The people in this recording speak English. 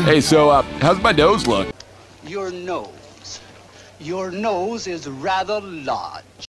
Hey, so, how's my nose look? Your nose. Your nose is rather large.